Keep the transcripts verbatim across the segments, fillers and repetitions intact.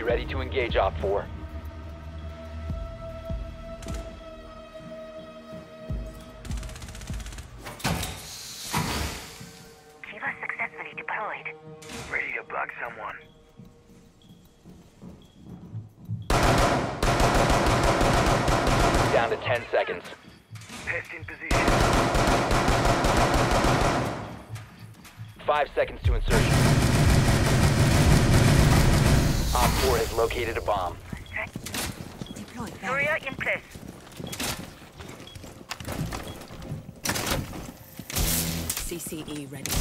Be ready to engage Op four. Kiva successfully deployed. Ready to bug someone. Down to ten seconds. Pest in position. Five seconds to insertion. Op four has located a bomb. Deployed. Courier in place. C C E ready.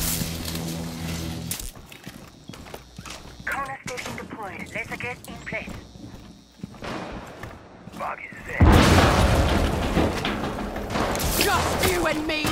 Corner station deployed. Laser gate in place. Bug is set. Just you and me!